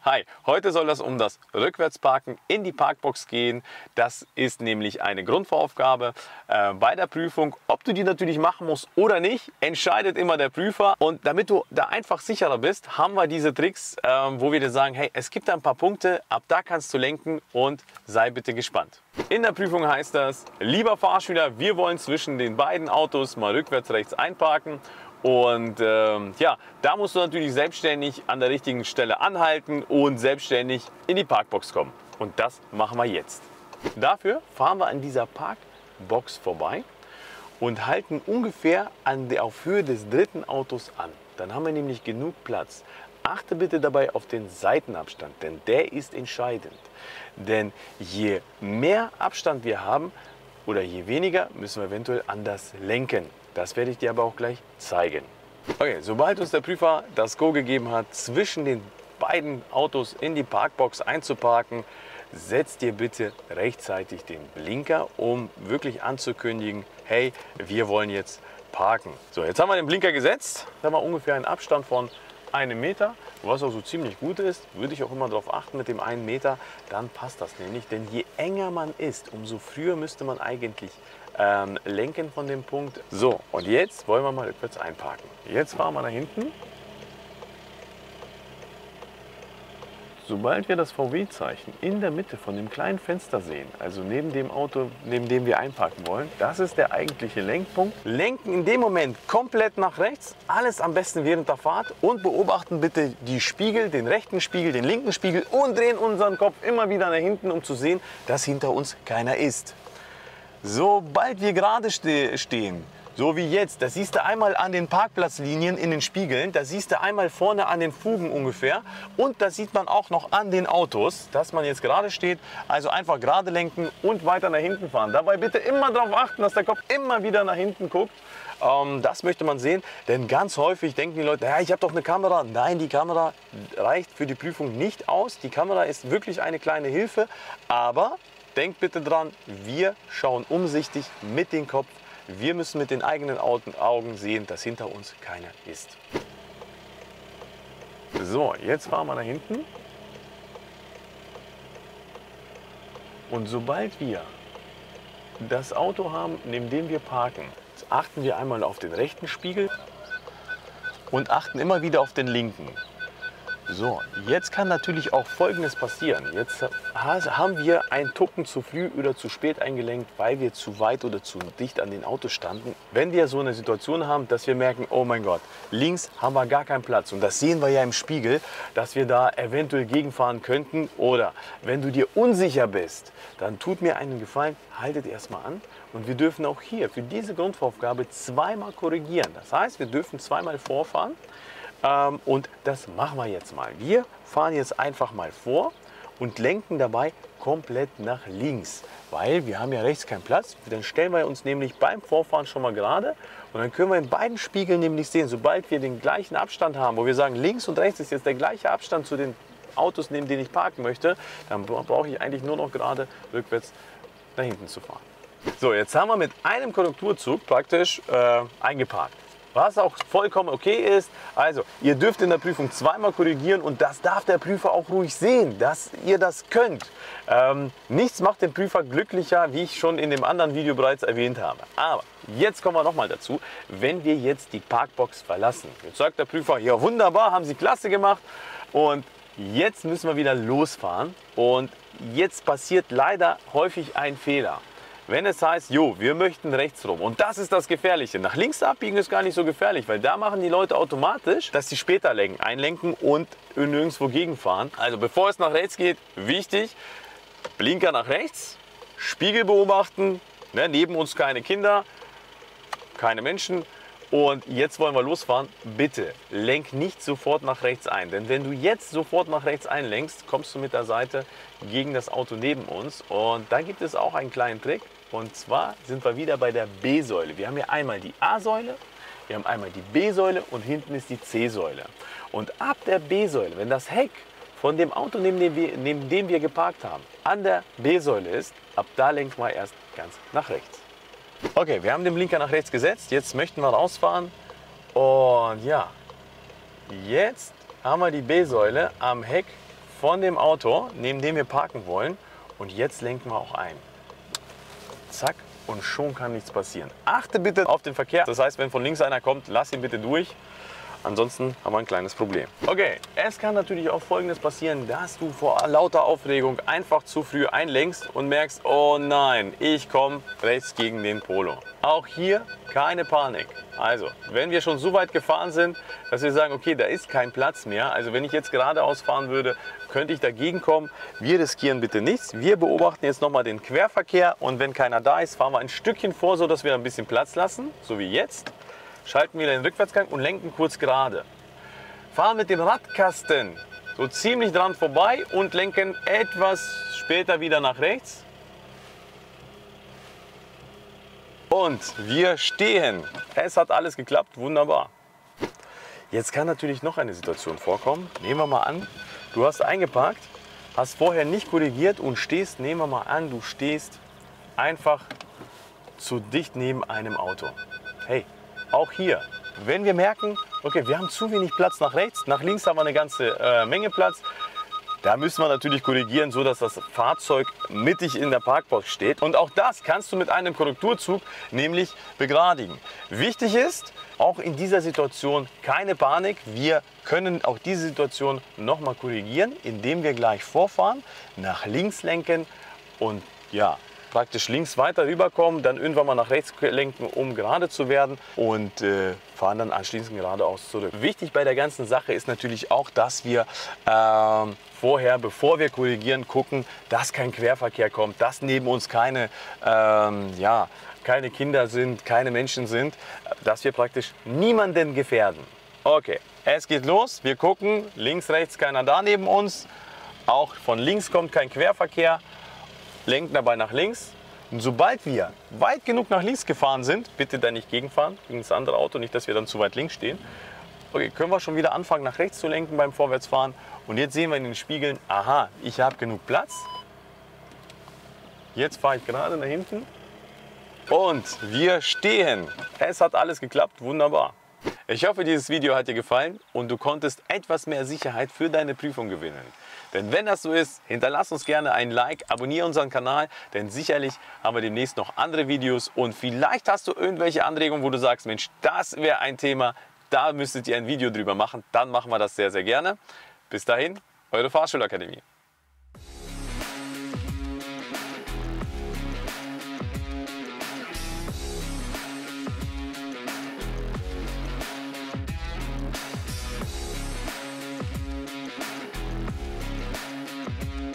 Hi, heute soll es um das Rückwärtsparken in die Parkbox gehen. Das ist nämlich eine Grundvoraufgabe bei der Prüfung. Ob du die natürlich machen musst oder nicht, entscheidet immer der Prüfer. Und damit du da einfach sicherer bist, haben wir diese Tricks, wo wir dir sagen, hey, es gibt da ein paar Punkte, ab da kannst du lenken und sei bitte gespannt. In der Prüfung heißt das, lieber Fahrschüler, wir wollen zwischen den beiden Autos mal rückwärts rechts einparken. Und ja, da musst du natürlich selbstständig an der richtigen Stelle anhalten und selbstständig in die Parkbox kommen. Und das machen wir jetzt. Dafür fahren wir an dieser Parkbox vorbei und halten ungefähr auf Höhe des dritten Autos an. Dann haben wir nämlich genug Platz. Achte bitte dabei auf den Seitenabstand, denn der ist entscheidend. Denn je mehr Abstand wir haben oder je weniger, müssen wir eventuell anders lenken. Das werde ich dir aber auch gleich zeigen. Okay, sobald uns der Prüfer das Go gegeben hat, zwischen den beiden Autos in die Parkbox einzuparken, setzt dir bitte rechtzeitig den Blinker, um wirklich anzukündigen, hey, wir wollen jetzt parken. So, jetzt haben wir den Blinker gesetzt. Da haben wir ungefähr einen Abstand von 1 Meter, was auch so ziemlich gut ist. Würde ich auch immer darauf achten mit dem 1 Meter, dann passt das nämlich. Denn je enger man ist, umso früher müsste man eigentlich lenken von dem Punkt. So, und jetzt wollen wir mal rückwärts einparken. Jetzt fahren wir nach hinten. Sobald wir das VW-Zeichen in der Mitte von dem kleinen Fenster sehen, also neben dem Auto, neben dem wir einparken wollen, das ist der eigentliche Lenkpunkt. Lenken in dem Moment komplett nach rechts, alles am besten während der Fahrt und beobachten bitte die Spiegel, den rechten Spiegel, den linken Spiegel und drehen unseren Kopf immer wieder nach hinten, um zu sehen, dass hinter uns keiner ist. Sobald wir gerade stehen, so wie jetzt, das siehst du einmal an den Parkplatzlinien in den Spiegeln, da siehst du einmal vorne an den Fugen ungefähr und das sieht man auch noch an den Autos, dass man jetzt gerade steht. Also einfach gerade lenken und weiter nach hinten fahren. Dabei bitte immer darauf achten, dass der Kopf immer wieder nach hinten guckt. Das möchte man sehen, denn ganz häufig denken die Leute, ja, ich habe doch eine Kamera. Nein, die Kamera reicht für die Prüfung nicht aus. Die Kamera ist wirklich eine kleine Hilfe, aber denkt bitte dran, wir schauen umsichtig mit dem Kopf. Wir müssen mit den eigenen Augen sehen, dass hinter uns keiner ist. So, jetzt fahren wir nach hinten. Und sobald wir das Auto haben, neben dem wir parken, achten wir einmal auf den rechten Spiegel und achten immer wieder auf den linken. So, jetzt kann natürlich auch Folgendes passieren. Jetzt haben wir einen Tucken zu früh oder zu spät eingelenkt, weil wir zu weit oder zu dicht an den Autos standen. Wenn wir so eine Situation haben, dass wir merken, oh mein Gott, links haben wir gar keinen Platz und das sehen wir ja im Spiegel, dass wir da eventuell gegenfahren könnten, oder wenn du dir unsicher bist, dann tut mir einen Gefallen, haltet erstmal an und wir dürfen auch hier für diese Grundaufgabe zweimal korrigieren. Das heißt, wir dürfen zweimal vorfahren. Und das machen wir jetzt mal. Wir fahren jetzt einfach mal vor und lenken dabei komplett nach links, weil wir haben ja rechts keinen Platz. Dann stellen wir uns nämlich beim Vorfahren schon mal gerade und dann können wir in beiden Spiegeln nämlich sehen, sobald wir den gleichen Abstand haben, wo wir sagen, links und rechts ist jetzt der gleiche Abstand zu den Autos, neben denen ich parken möchte, dann brauche ich eigentlich nur noch gerade rückwärts nach hinten zu fahren. So, jetzt haben wir mit einem Korrekturzug praktisch eingeparkt. Was auch vollkommen okay ist. Also, ihr dürft in der Prüfung zweimal korrigieren und das darf der Prüfer auch ruhig sehen, dass ihr das könnt. Nichts macht den Prüfer glücklicher, wie ich schon in dem anderen Video bereits erwähnt habe. Aber jetzt kommen wir nochmal dazu, wenn wir jetzt die Parkbox verlassen. Jetzt sagt der Prüfer, ja wunderbar, haben Sie klasse gemacht und jetzt müssen wir wieder losfahren und jetzt passiert leider häufig ein Fehler. Wenn es heißt, jo, wir möchten rechts rum und das ist das Gefährliche. Nach links abbiegen ist gar nicht so gefährlich, weil da machen die Leute automatisch, dass sie später einlenken und nirgendwo gegenfahren. Also bevor es nach rechts geht, wichtig, Blinker nach rechts, Spiegel beobachten, ne, neben uns keine Kinder, keine Menschen. Und jetzt wollen wir losfahren. Bitte lenk nicht sofort nach rechts ein, denn wenn du jetzt sofort nach rechts einlenkst, kommst du mit der Seite gegen das Auto neben uns. Und da gibt es auch einen kleinen Trick. Und zwar sind wir wieder bei der B-Säule. Wir haben hier einmal die A-Säule, wir haben einmal die B-Säule und hinten ist die C-Säule. Und ab der B-Säule, wenn das Heck von dem Auto, neben dem wir geparkt haben, an der B-Säule ist, ab da lenken wir erst ganz nach rechts. Okay, wir haben den Blinker nach rechts gesetzt, jetzt möchten wir rausfahren und ja, jetzt haben wir die B-Säule am Heck von dem Auto, neben dem wir parken wollen. Und jetzt lenken wir auch ein. Zack, und schon kann nichts passieren. Achte bitte auf den Verkehr. Das heißt, wenn von links einer kommt, lass ihn bitte durch. Ansonsten haben wir ein kleines Problem. Okay, es kann natürlich auch Folgendes passieren, dass du vor lauter Aufregung einfach zu früh einlenkst und merkst, oh nein, ich komme rechts gegen den Polo. Auch hier keine Panik. Also, wenn wir schon so weit gefahren sind, dass wir sagen, okay, da ist kein Platz mehr. Also, wenn ich jetzt geradeaus fahren würde, könnte ich dagegen kommen. Wir riskieren bitte nichts. Wir beobachten jetzt nochmal den Querverkehr und wenn keiner da ist, fahren wir ein Stückchen vor, so dass wir ein bisschen Platz lassen, so wie jetzt. Schalten wieder den Rückwärtsgang und lenken kurz gerade. Fahren mit dem Radkasten so ziemlich dran vorbei und lenken etwas später wieder nach rechts. Und wir stehen. Es hat alles geklappt, wunderbar. Jetzt kann natürlich noch eine Situation vorkommen. Nehmen wir mal an, du hast eingeparkt, hast vorher nicht korrigiert und stehst, nehmen wir mal an, du stehst einfach zu dicht neben einem Auto. Hey, auch hier, wenn wir merken, okay, wir haben zu wenig Platz nach rechts, nach links haben wir eine ganze Menge Platz, da müssen wir natürlich korrigieren, so dass das Fahrzeug mittig in der Parkbox steht. Und auch das kannst du mit einem Korrekturzug nämlich begradigen. Wichtig ist, auch in dieser Situation keine Panik. Wir können auch diese Situation nochmal korrigieren, indem wir gleich vorfahren, nach links lenken und ja, praktisch links weiter rüberkommen, dann irgendwann mal nach rechts lenken, um gerade zu werden und fahren dann anschließend geradeaus zurück. Wichtig bei der ganzen Sache ist natürlich auch, dass wir vorher, bevor wir korrigieren, gucken, dass kein Querverkehr kommt, dass neben uns keine Kinder sind, keine Menschen sind, dass wir praktisch niemanden gefährden. Okay, es geht los, wir gucken, links, rechts keiner da neben uns, auch von links kommt kein Querverkehr. Lenken dabei nach links. Und sobald wir weit genug nach links gefahren sind, bitte da nicht gegenfahren, gegen das andere Auto, nicht, dass wir dann zu weit links stehen. Okay, können wir schon wieder anfangen, nach rechts zu lenken beim Vorwärtsfahren. Und jetzt sehen wir in den Spiegeln, aha, ich habe genug Platz. Jetzt fahre ich gerade nach hinten. Und wir stehen. Es hat alles geklappt, wunderbar. Ich hoffe, dieses Video hat dir gefallen und du konntest etwas mehr Sicherheit für deine Prüfung gewinnen. Denn wenn das so ist, hinterlass uns gerne ein Like, abonniere unseren Kanal, denn sicherlich haben wir demnächst noch andere Videos und vielleicht hast du irgendwelche Anregungen, wo du sagst, Mensch, das wäre ein Thema, da müsstet ihr ein Video drüber machen, dann machen wir das sehr, sehr gerne. Bis dahin, eure Fahrschulakademie.